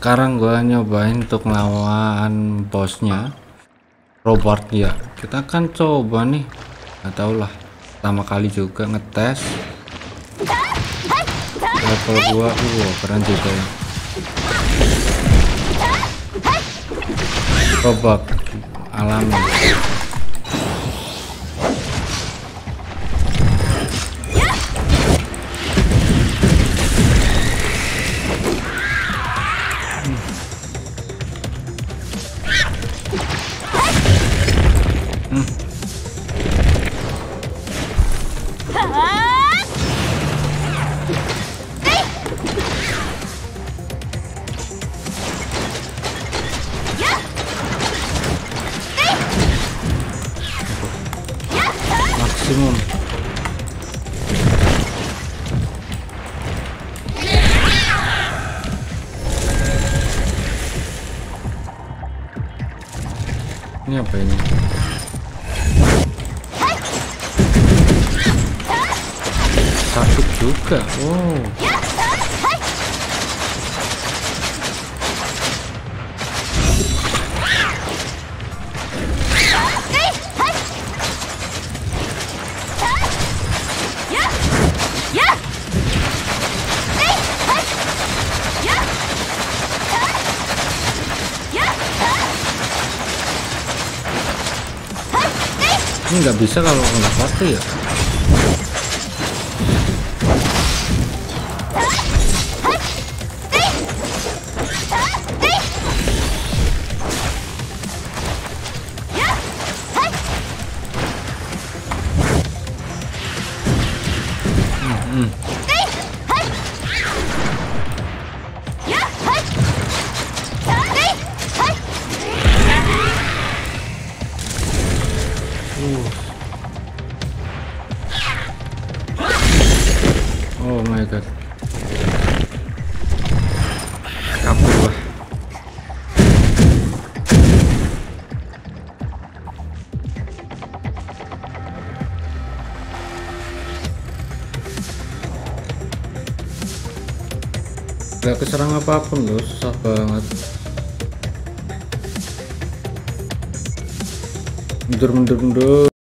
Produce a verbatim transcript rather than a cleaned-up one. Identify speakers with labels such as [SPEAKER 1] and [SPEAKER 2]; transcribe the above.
[SPEAKER 1] Sekarang gua nyobain untuk melawan bosnya Robert ya. Kita akan coba nih, nggak tahu lah, pertama kali juga ngetes level gua. Uh keren juga ya Robert alami. Maksimum. Ini apa ini? Sakit juga. Wow. Ini nggak bisa kalau nggak pasti ya. Hmm, hmm. Oh my god, kabur lah. Gak keserang apapun loh, susah banget. Mundur mundur mundur.